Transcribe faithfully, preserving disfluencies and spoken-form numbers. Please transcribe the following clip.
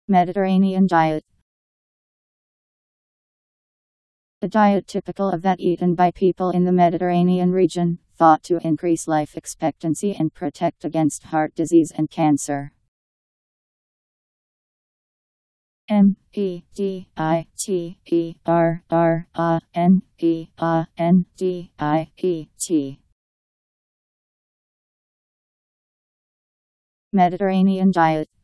Mediterranean diet. A diet typical of that eaten by people in the Mediterranean region, thought to increase life expectancy and protect against heart disease and cancer. M E D I T E R R A N E A N D I E T. Mediterranean diet.